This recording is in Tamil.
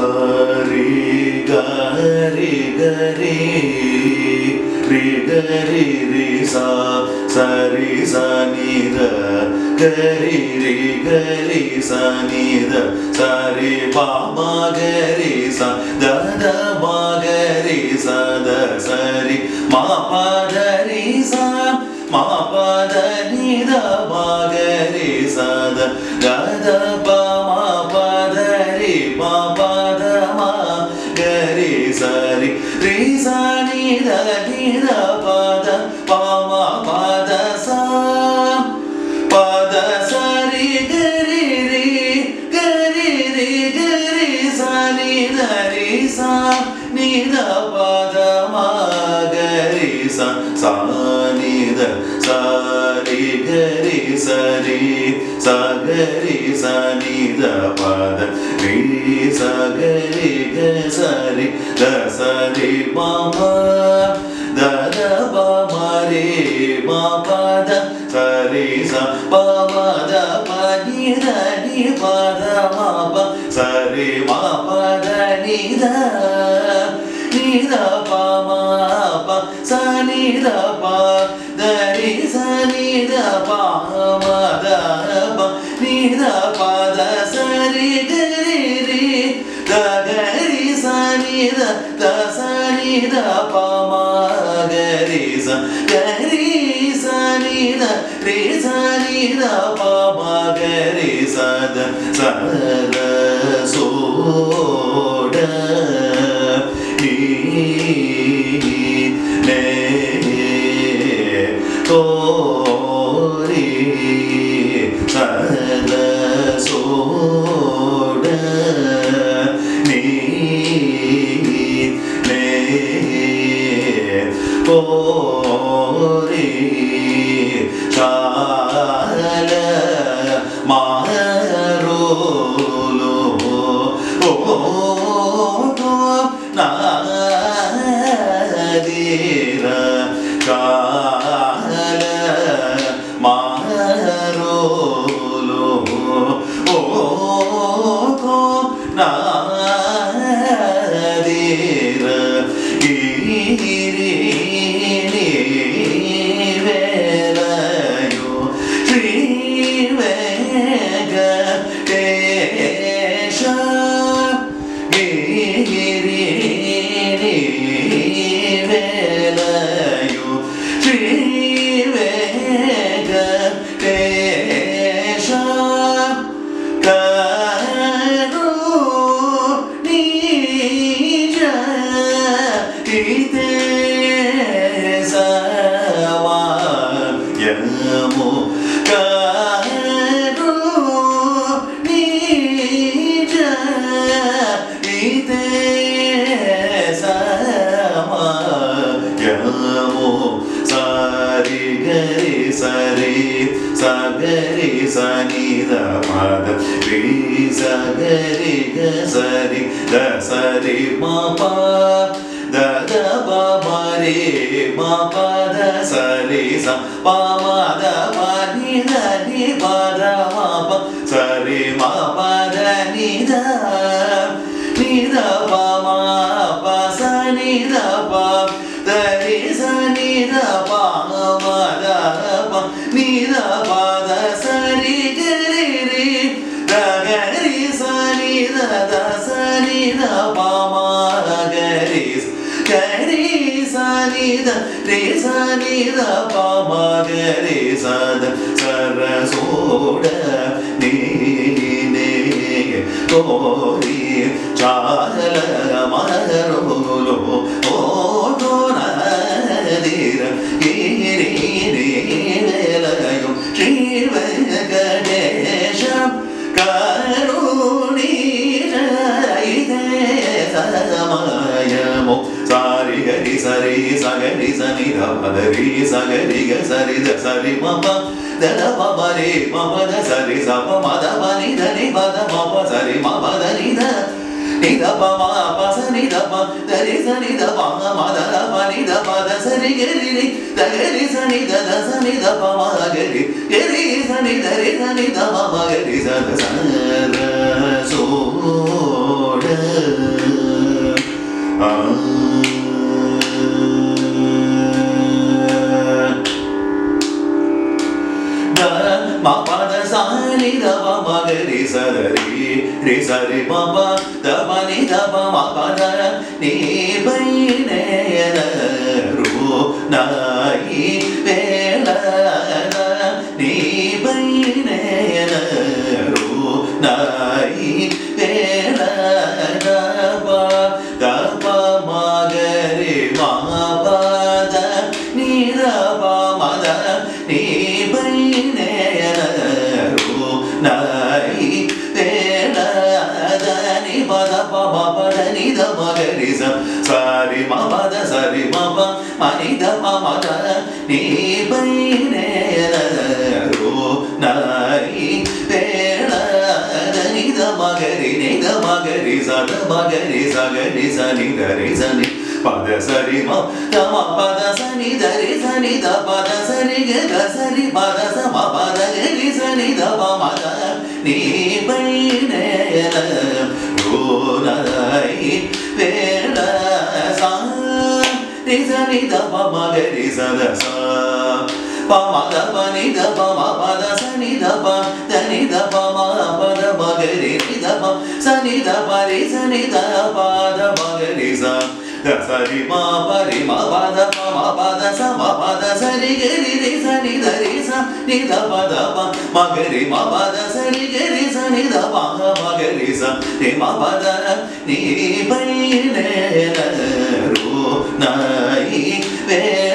ri ga ri ri sa ri sa ni da ga ri sa ni da sa ri pa ma ga ri sa da da ma ga ri sa da sa ri ma pa da ri sa ma pa da ni da ma ga ri sa da da da pa ma pa da ri ma pa da ma ga ri sa ri ni da pa da pa ma pa da sa ri ga ri sa ni da pa da ma ga ri sa ni da sa ri ga ri sa ga ri sa ni da pa da ri sa ga ri ga sa ri da sa ri ma pa da da pa ma ri ma pa da sa ri sa pa ma da pa ni pa da ma pa sa ri ma pa da ni da pa ma pa sa ni da pa da ri sa ni da pa ma da pa ni da pa da sa ri ga ri da ga ri sa ni da sa ni da pa ma ga ri sa ni da ri sa ni da pa ma ga ri sa da sa ra so da ni ne to ri sa ra so da ni ne to ri sha la ma ro lo o to na di ra sha la ma ro lo o to na di ra gi ri ni ve la yo shri ve ga te sha gi ri ni ve la yo shri ve ga te sha ka ru ni ja ite sa wa ya mo ka ru ni ja ite sa wa ya mo sa ri ga ri sa ga ri sa ni da pa da ri sa ga ri ga sa ri da sa ri ma pa da da pa ma ri ma pa da sa ri sa pa ma da pa ni pa da ma pa sa ri ma pa da ni da pa ma pa sa ni da pa da ri sa ni da pa ma da pa ni da pa da sa ri ga ri da ga ri sa ni da sa ni da pa ma ga ri sa ni da ri sa ni da pa ma ga ri sa da sa ra so da ni ne to ri cha la ma ro lo o to na di ra gi ri ve la yo shri ve ga de sha ka ru ni ra ite sa ma ya mo sa ri ga ri sa ga ri sa ni da pa da ri sa ga ri ga sa ri da sa ri ma pa da da pa ma ri ma pa da sa ri sa pa ma da pa ni da ni pa da ma pa sa ri ma pa da ni da pa ma pa sa ni da pa da ri sa ni da pa ma da pa ni da pa da sa ri ga ri da ga ri sa ni da sa ni da pa ma ga ri sa ni da ri sa ni da ma ga ri sa da sa ra so da மகரி சதரி ரி சரி மப தபனி தப மபத நீ பைனேன ரூ நாயி வேல நீ பைனேன ரூ நாயி வேல தப மகரி மபத நீ தப மத நீ பைனேன ரூ நாயி வேல தனி பத பப பதனி தப கரி சரி மபத சரி மப மனி தப மத நீ பைனேன ரூ நாயி வேல தனி தப கரி நி தப கரி சத மகரி சகரி சனி தரி சனி பத சரி ம தம பத சனி தரி சனி த பத சரி க சரி பத சம பத கரி சனி தப மத நீ பைனேன ரூ நாயி வேல சா ரி சனி தப மகரி சத சா பம தப நி தப ம பத சனி தப தனி தப ம பத மகரி நி தப சனி தப ரி சனி தப த மகரி சா சரி மா பரி மா பத ம பத ச ம பத சரி கரி ரி சனி தரி ச நி தப தப மகரி ம பத சரி கரி சனி தப மகரி ச ரி ம பத நீ பைனேன ரூ நாயி வே